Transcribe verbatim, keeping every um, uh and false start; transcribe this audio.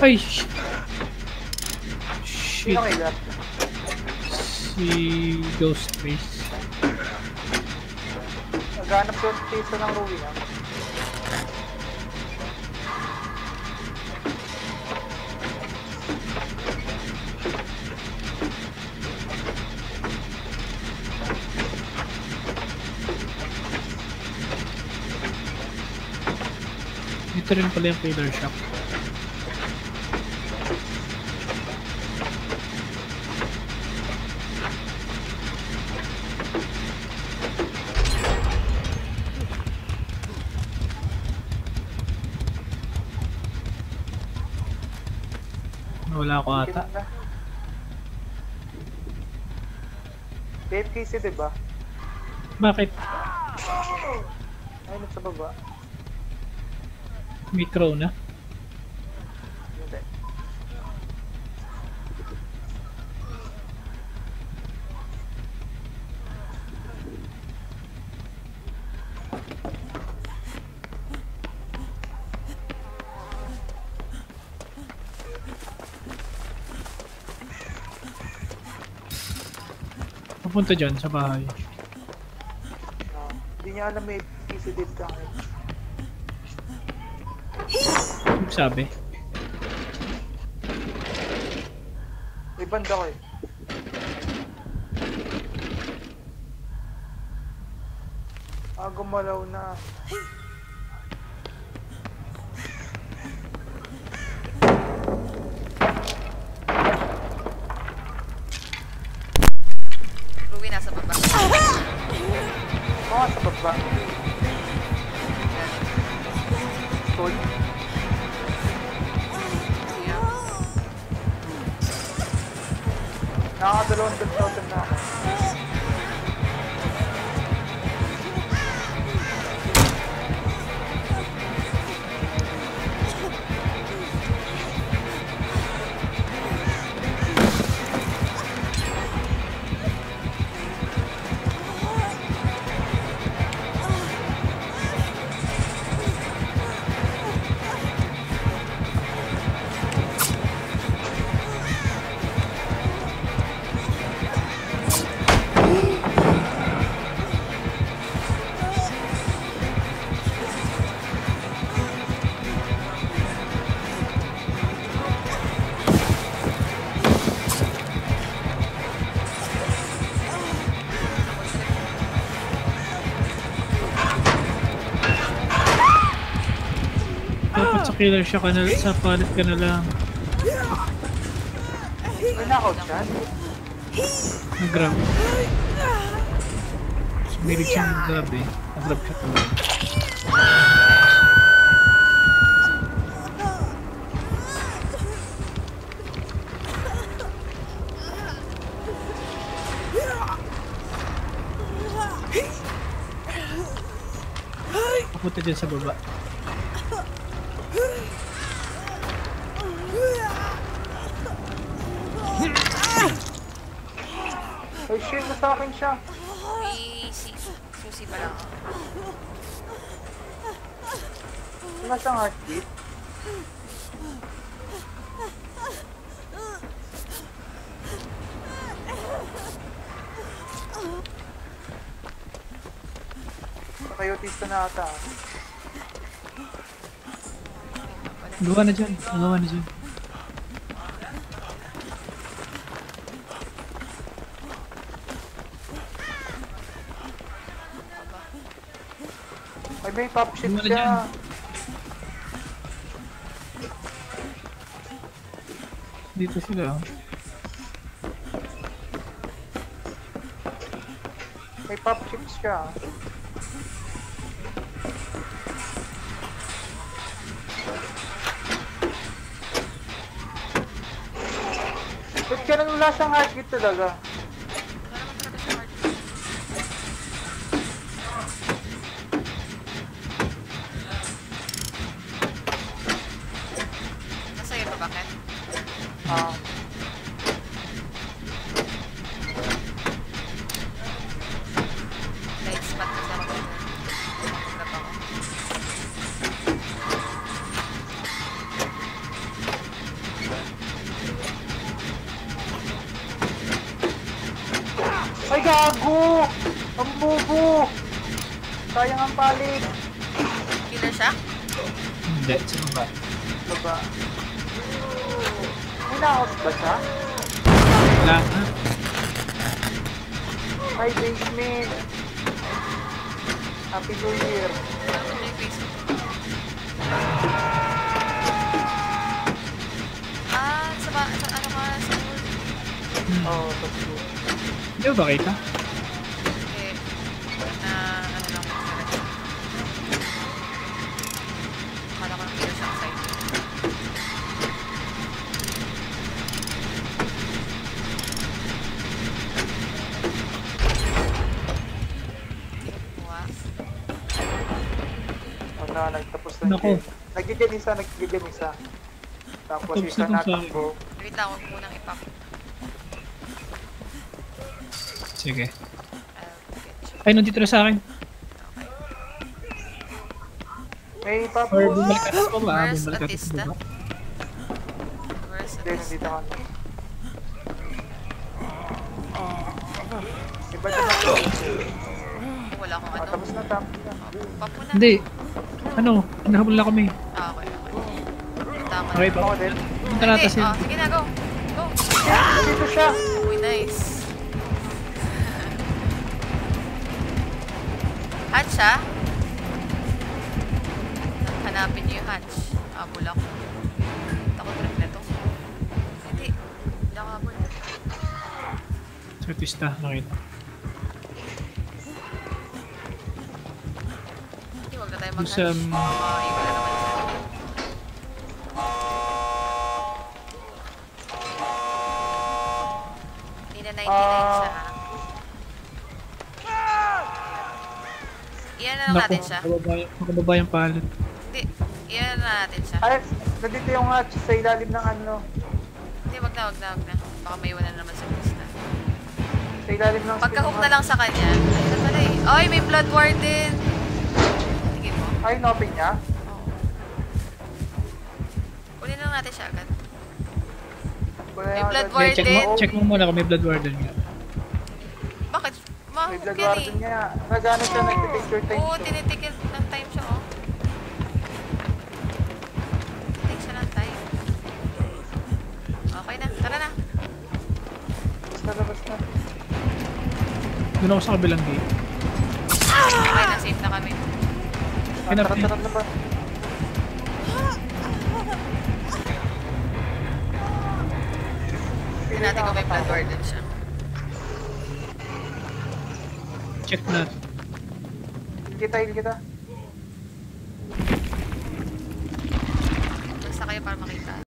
Ay, shit. Shit. Sino kailan? Si Ghost Face. Naghanap yung piso ng Ruby ha. Dito rin pala yung killer shop. Wala ako ata. A F K C diba? Bakit? Ayun sa baba. Micro na? Hindi. Papunta dyan sa bahay. No. Hindi niya alam may P C dito kahit. Ano sabi? May banda ko eh. Ah, gumalaw na. Ruby nasa baba. Oo, sa baba. Soul. Nakakadalawang thousand na ako. Dapat sa killer siya ka na, sa palit ka na lang. May knockout siya? Nag-grab. Sumilig siya nag-grab eh. Nag-grab siya talaga. Papunta dyan sa baba. Ay, shield na sa akin siya. May si susi pa lang. Wala siyang heartbeat. Nakayotista na ata. Gawa na dyan. Gawa na dyan. Ay, may pop shit Gawa na siya. dyan. Dito sila. Oh. May pop chips siya. Ba't ka nang wala siyang heartbeat talaga? Nasa iyo ba bakit? Ah. Light spot kasi ako dito. Magkakap ako. Ay, gago! Ang bobo! Sayang ang palik. Killer siya? Hindi, sa baba. Baba. May naos ba siya? Wala na. Hi, basement. Happy New Year. Ano ba yung Facebook? Ah, sa ba, sa ano ka, sa school? Hmm. Oh, that's good. Hindi mo ba kita? Eh, na, ano lang ko talaga. Akala ko ng killer siya side. Was. Oh, na, nagtapos na Nako. yung Nagiganisa, nagiganisa. Tapos Tapos isa na kung natakbo. Wait lang, huwag munang ipak. Sige. I'll get you. Ay, nandito na sa akin. Okay. May Or papo. bumalik ka sa baba. Where's Bumalik ka sa Atista? baba. Where's Hindi, nandito Atista? ka. Iba naman to. Wala akong Ah, ano. tapos na, tapos na. Papo na. Hindi. Ano? Hinahabol na kami. Ah, okay, okay. Tama na. Okay ba? Ako din. Punta natin Hindi, siya. oh, sige na, go. Go. Yeah, dito siya. Uy, nice. Hatch, ah? Hanapin niyo yung hatch. Ah, bulak. Takot rin na to. Hindi. Hindi ako habol. Sa twista, nakita. Hindi, huwag na tayo Doon mag-hatch. sa, um, Ah, iwan na naman siya. Hindi na ninety-nine Ah. siya, ha? Iyan na lang Naku, natin siya. makababa yung- makababa yung pallet. Hindi, iyan na natin siya. Alex, nandito yung hatch sa ilalim ng ano. Hindi, wag na, wag na, wag na. Baka may iwan na naman sa pista. Sa ilalim ng Pagka-hook na lang sa kanya. Ayun na pala eh. Ay, may blood warden! Tingin mo? Ay, inopin niya. Oo. Kunin na lang natin siya agad. Wala May yung blood agad. warden. Check mo, check mo muna kung may blood warden nga. Bakit? May Mahook blood yan warden eh. niya. Nagano siya, nag-take time Oo, siya. tinitikil ng time siya, oh. Take siya ng time. Okay na, tara na. Basta labas na. Doon ako sa kabilang gate. Okay na, safe na kami. Hanap Tara, niya. tara, labas. Tingnan natin kung may blood warden siya. Check natin. Heal kita, heal kita. Basta kayo para makita.